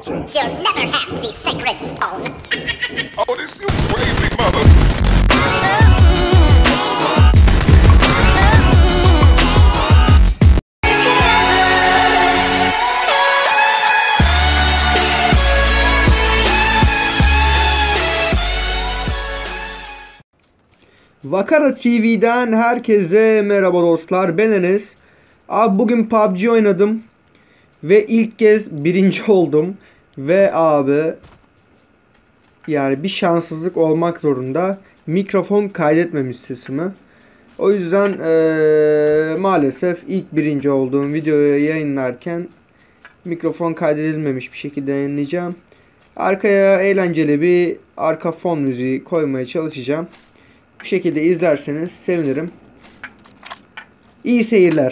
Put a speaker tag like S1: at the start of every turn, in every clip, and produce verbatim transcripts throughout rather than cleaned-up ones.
S1: You'll never have the sacred stone.
S2: Oh, this you crazy mother.
S3: Vakara T V'den herkese merhaba dostlar, ben Enes. Abi bugün P U B G oynadım ve ilk kez birinci oldum ve abi yani bir şanssızlık olmak zorunda, mikrofon kaydetmemiş sesimi. O yüzden ee, maalesef ilk birinci olduğum videoyu yayınlarken mikrofon kaydedilmemiş bir şekilde yayınlayacağım. Arkaya eğlenceli bir arka fon müziği koymaya çalışacağım. Bu şekilde izlerseniz sevinirim. İyi seyirler.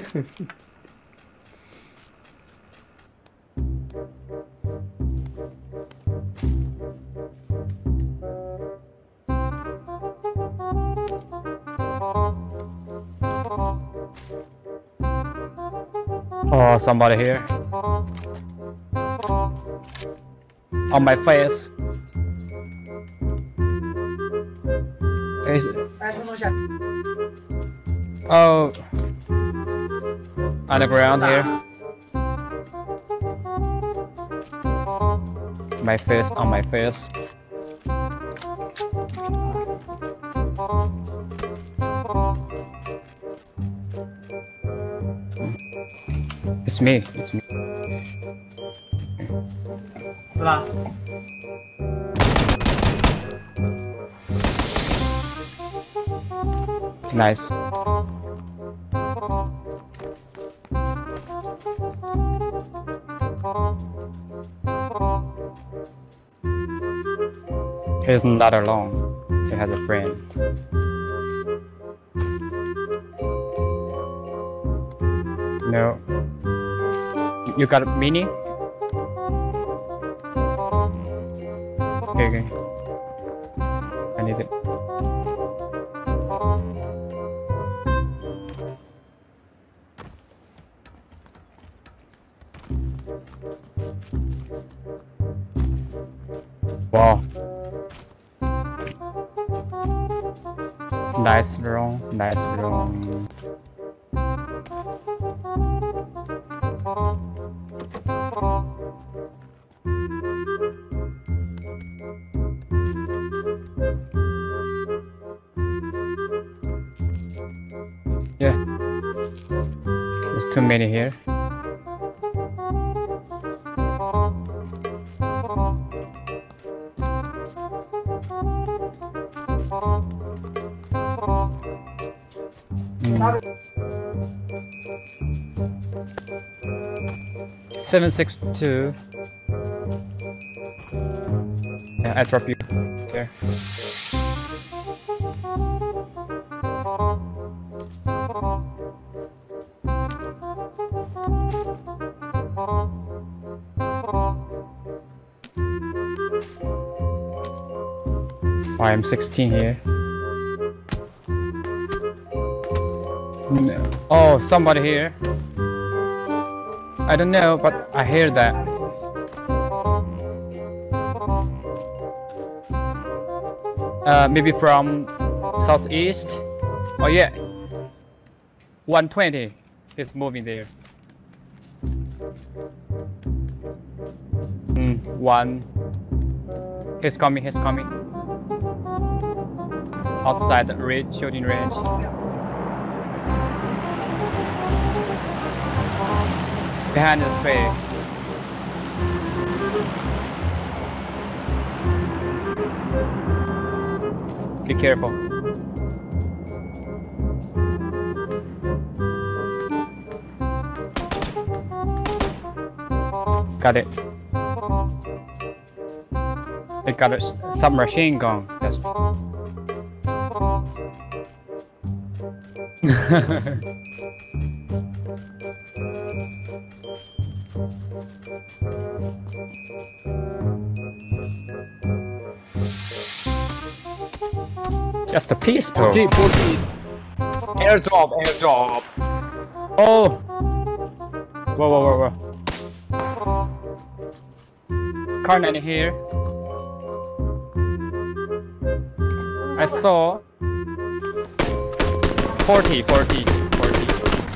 S4: Oh, somebody here. On my face. Is oh, on the ground here. My face, on my face. It's me, it's me. Nice. He's not alone. He has a friend. No. You got a mini? Okay, okay. I need it. Wow. Nice room, nice room. Yeah. There's too many here. seven six two. Yeah, I drop you there. I am sixteen here. No. Oh, somebody here. I don't know, but I hear that. Uh, maybe from southeast. Oh yeah, one twenty is moving there. Mm, one. He's coming. He's coming. Outside the ridge, shooting range. Behind the tree. Be careful. Got it. It got a submachine gun. Just. Just a pistol.
S5: forty, forty. Airdrop, airdrop.
S4: Oh! Whoa, whoa, whoa, whoa. car ninety here. I saw forty, forty, forty.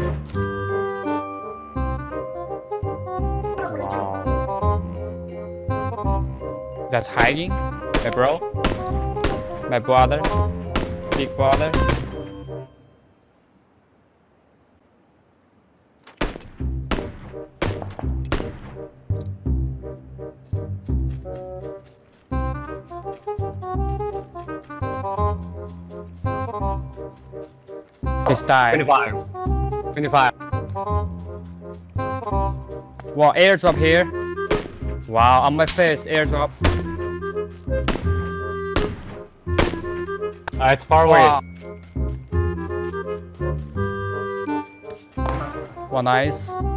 S4: Wow. That's hiding, my bro, my brother, big brother. This time.
S5: twenty-five. twenty-five.
S4: Wow, airdrop here. Wow, on my face, airdrop.
S5: Uh, it's far away.
S4: Wow. Wow, nice.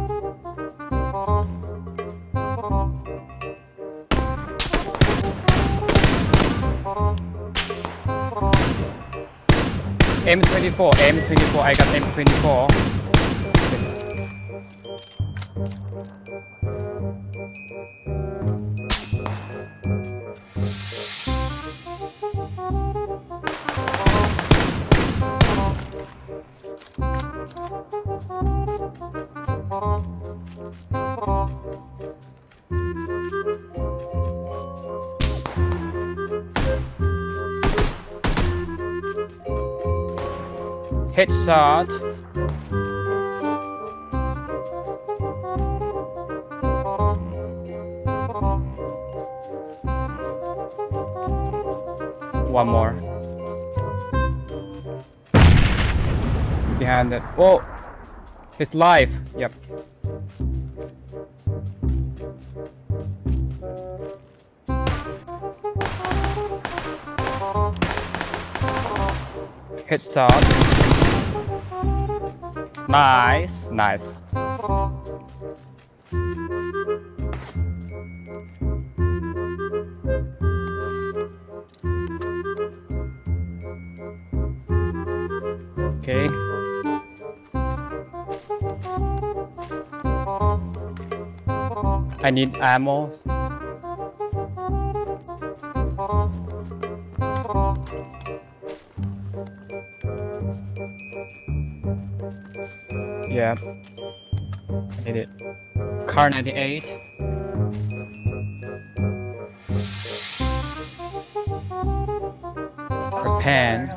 S4: M twenty-four, M twenty-four, I got M twenty-four. Headshot. One more. Behind it. Oh! It's live. Yep. Headshot. Nice, nice. Okay. I need ammo. Yeah. I need it. Car ninety-eight. A pen.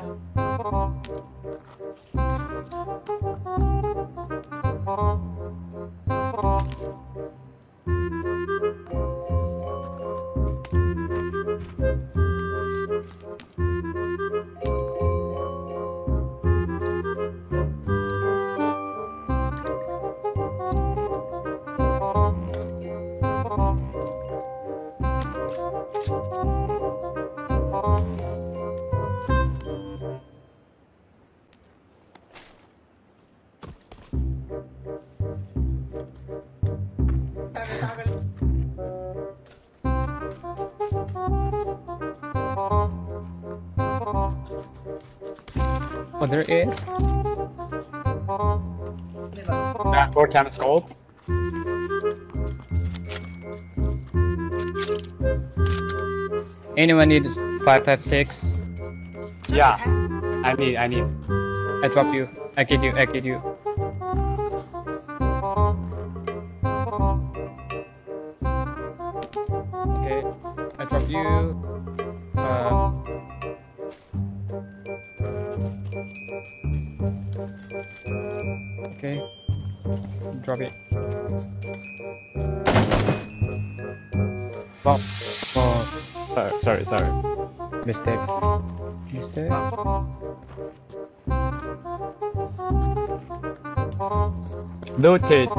S4: Oh, there is.
S5: Back four times gold.
S4: Anyone need five five six?
S5: Yeah. I need, I need.
S4: I drop you. I get you. I get you. Okay. I drop you. Uh. Okay. Drop it. Oh. Oh.
S5: Uh, sorry, sorry.
S4: Mistakes. Mistake.
S5: Looted.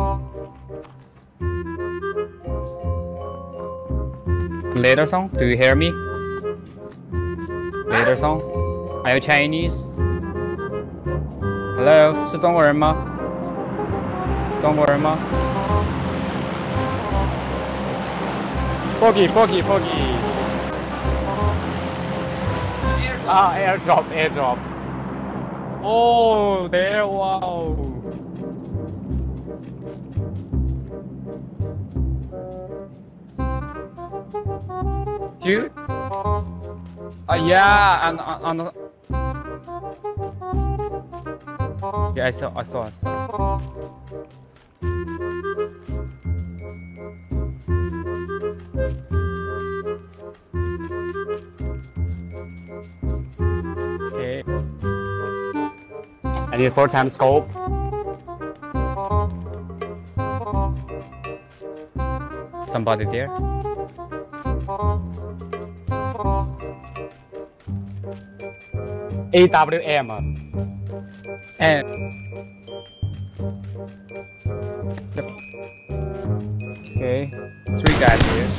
S4: Later song, do you hear me? Later song, are you Chinese? Hello， 是中国人吗？中国人吗
S5: Foggy, foggy, foggy. Ah, airdrop, airdrop.
S4: Oh, there, wow. you? Uh, yeah, and on, on the. Yeah, I saw, I saw, I saw. Okay.
S5: I need four times scope.
S4: Somebody there?
S5: A W M.
S4: And okay, three guys here.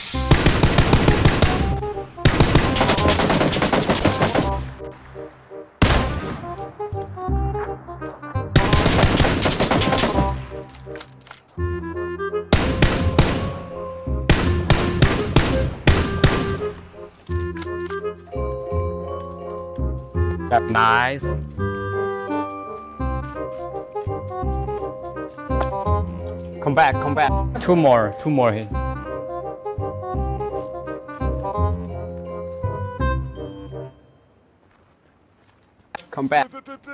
S4: That's nice.
S5: Come back, come back.
S4: Two more, two more here.
S5: Come back.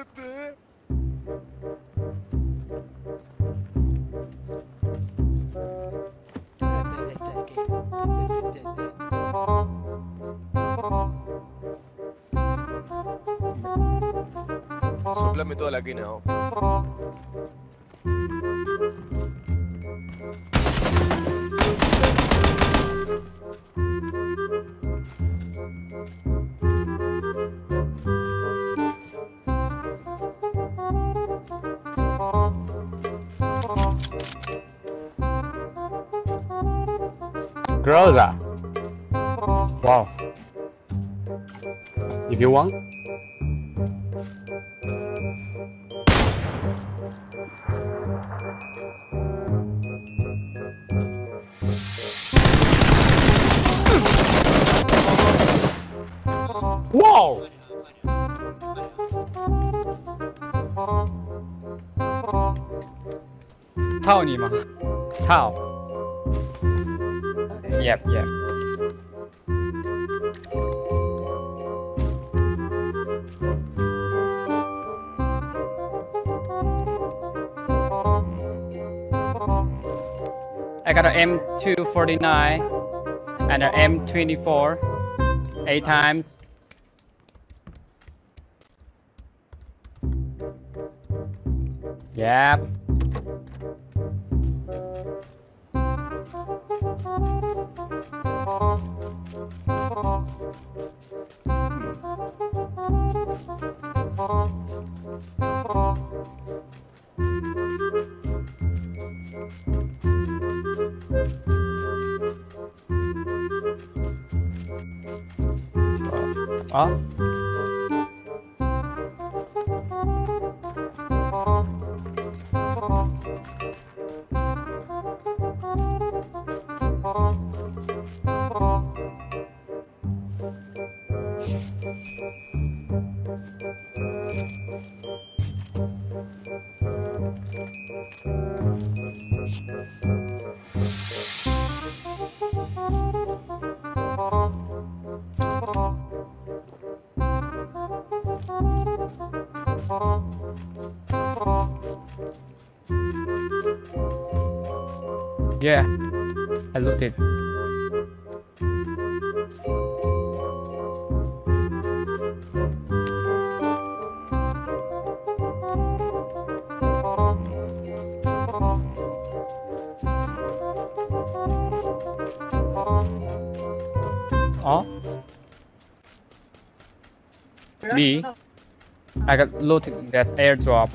S6: Soplame toda la quina. Oh.
S5: Groza. Wow. If you want. Wow.
S4: 타운이마. 타운. Yep, yep. I got an M two forty-nine and an M twenty-four. Eight times. Yep. Oh. Yeah, I looked it. Oh, me. I got looted that airdrop.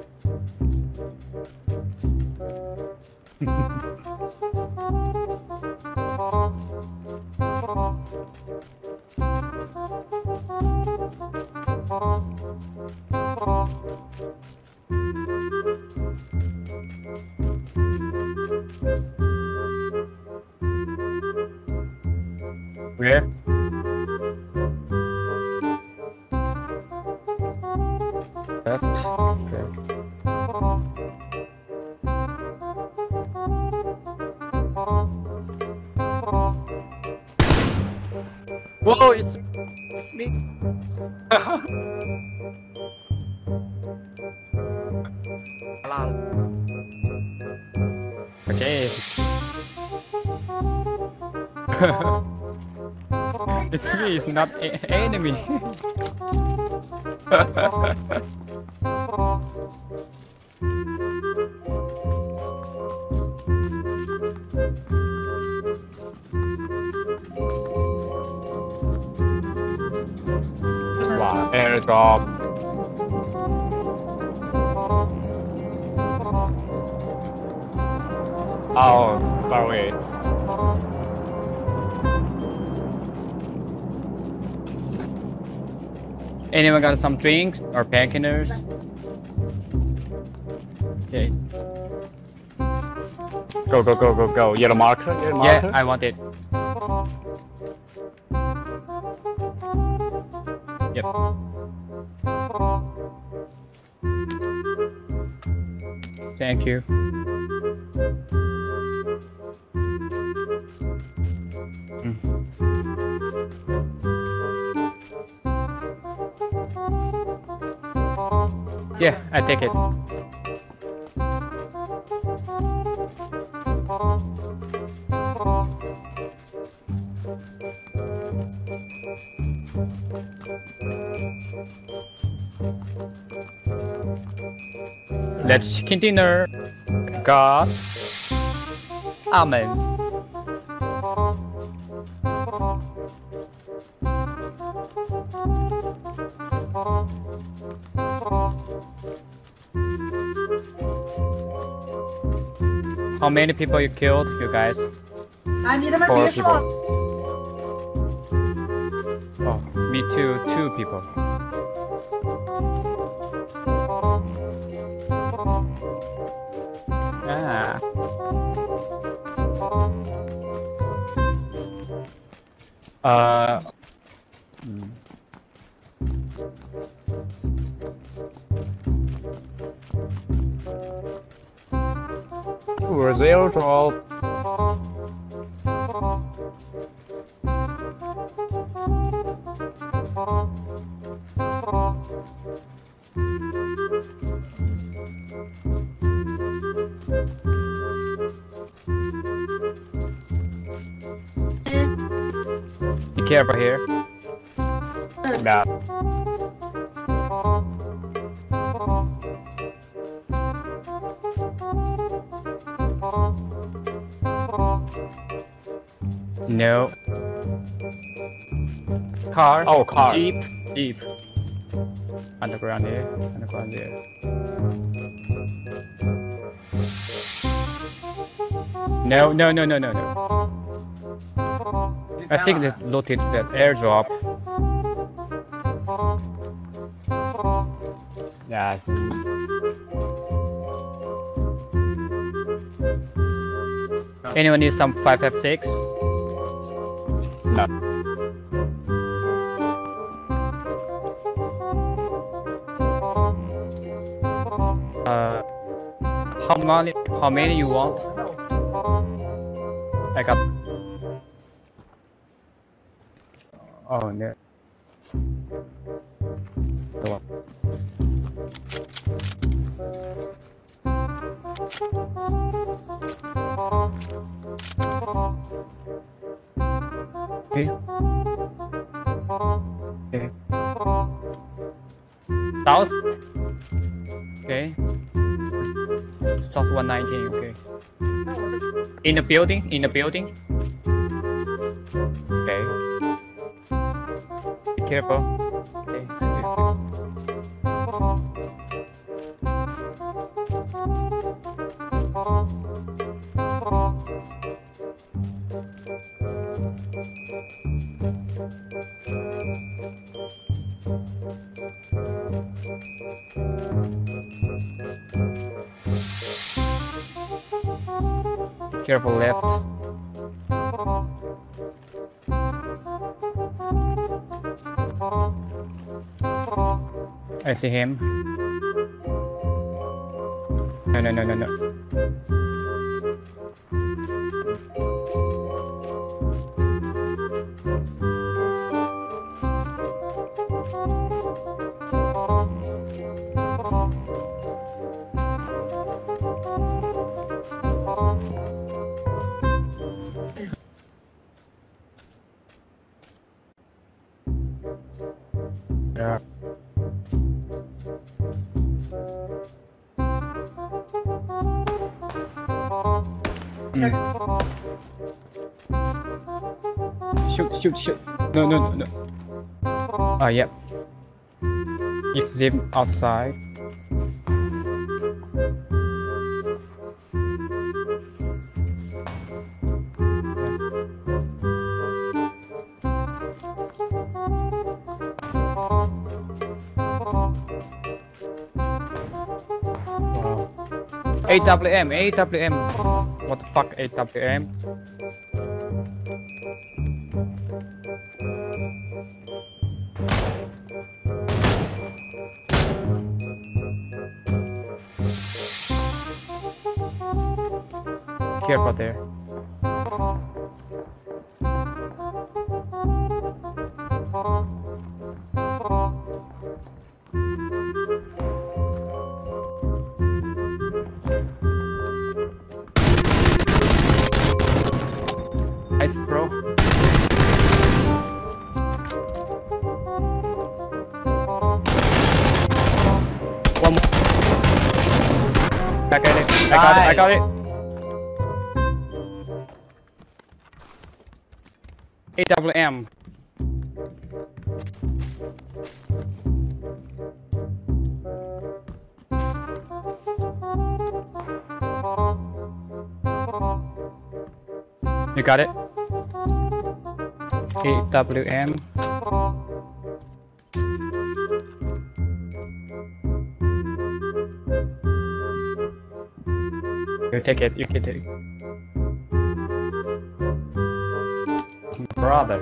S4: Where? Left. Okay. Whoa, it's, it's me. Okay. It's me, it's not a enemy.
S5: Wow, airdrop. Oh, it's far away.
S4: Anyone got some drinks or painkillers? Okay.
S5: Go, go, go, go, go. Yellow marker, yellow marker.
S4: Yeah, I want it. Yep. Thank you. Yeah, I take it. Let's chicken dinner. God. Amen. How many people you killed, you guys? Four people. Oh, me too. Two people. Ah. Uh. hmm.
S5: Where's the airdrop?
S4: Be careful here.
S5: Yeah.
S4: No. Car.
S5: Oh, car.
S4: Jeep. Jeep. Underground here. Underground there. No, no, no, no, no, no. I think they looted that airdrop.
S5: Yeah, I think.
S4: Anyone need some five five six?
S5: No.
S4: Uh, how many? How many you want? I got. Oh no. Go on. Okay. Okay. South. Okay. South one nineteen. Okay. In the building. In the building. Okay. Be careful. Okay. Be careful left. I see him. No, no, no, no, no.
S5: Yeah.
S4: Mm. Shoot, shoot, shoot. No, no, no, no. Oh, yep. Keep them outside. Wow. A W M, A W M. What the fuck, A W M? Careful there. Nice, bro. One more. I got it. I got it. I got it. A W M. You got it? A W M. You take it, you can take it. Brother.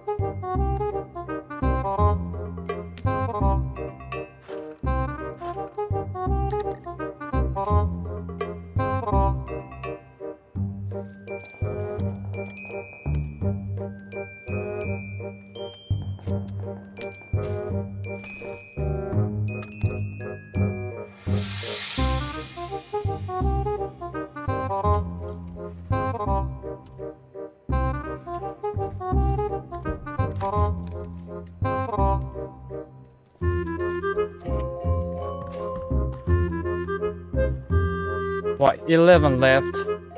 S4: What, eleven left?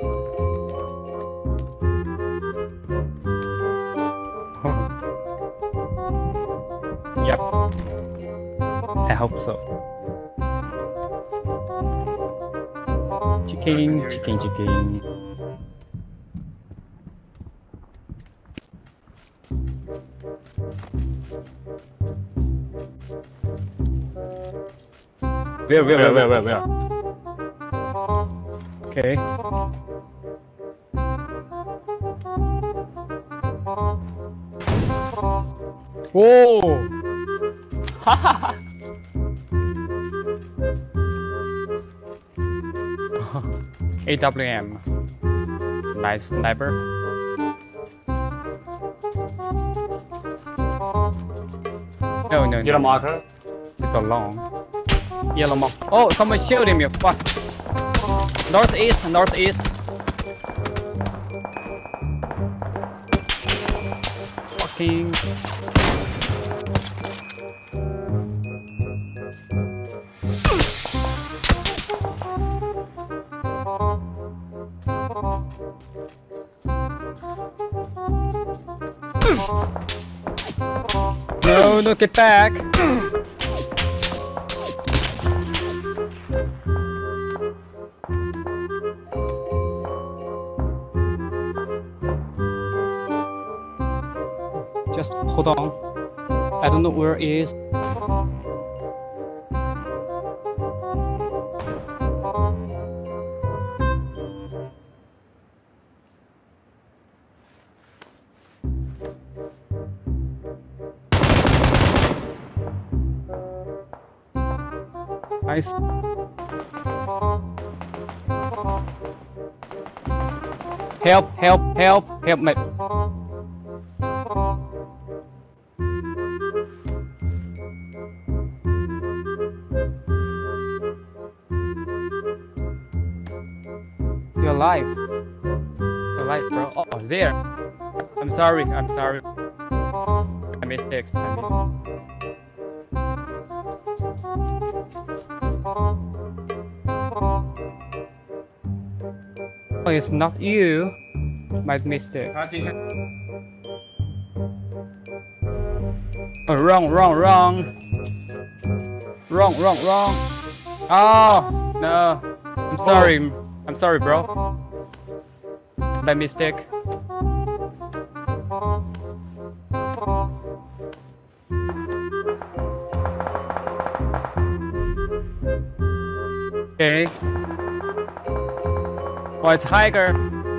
S4: Yep. I hope so. Chicken, chicken, chicken.
S5: Where, where, where, where, where, where?
S4: Okay. Whoa! A W M. Nice sniper. No, no,
S5: Yellow
S4: no.
S5: marker.
S4: It's so long. Yellow mark. Oh, someone shooting me. Fuck. Northeast, northeast. Fucking. No, no, get back. Just hold on. I don't know where it is. Nice. Help, help, help, help me. You're alive. You're alive, bro. Oh, there. I'm sorry, I'm sorry. I'm My mistakes. I mean. Oh, it's not you. My mistake. Oh, wrong, wrong, wrong. Wrong, wrong, wrong. Oh, no. I'm sorry. I'm sorry, bro. My mistake. Okay. White tiger.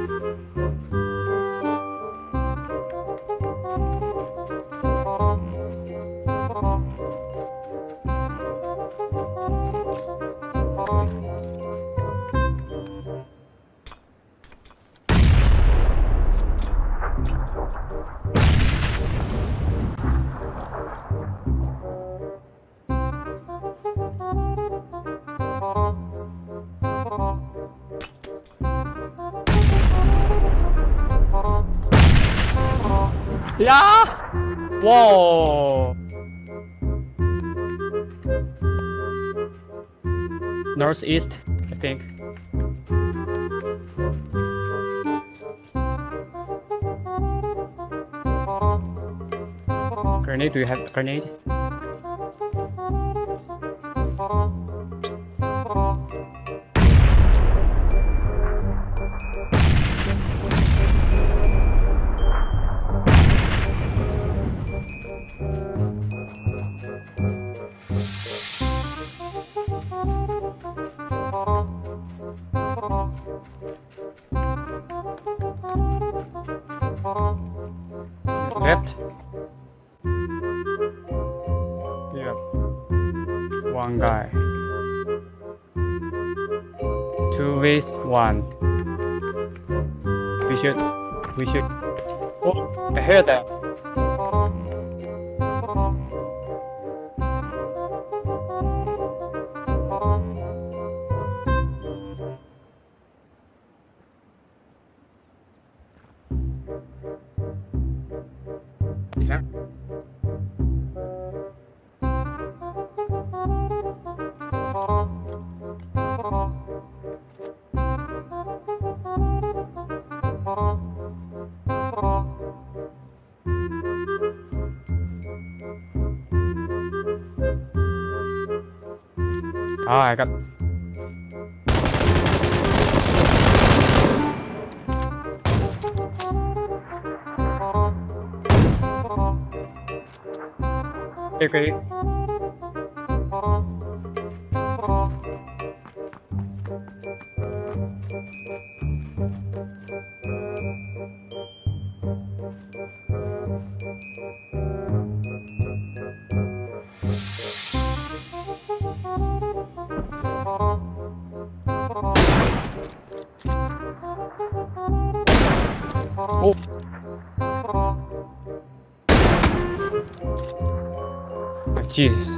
S4: Yeah! Whoa! Northeast, I think. Grenade, do you have a grenade? Left. Yeah. One guy. Two ways, one. We should. We should. Oh, I heard that. Yeah. Ah, I got. Okay. Oh. Oh, Jesus.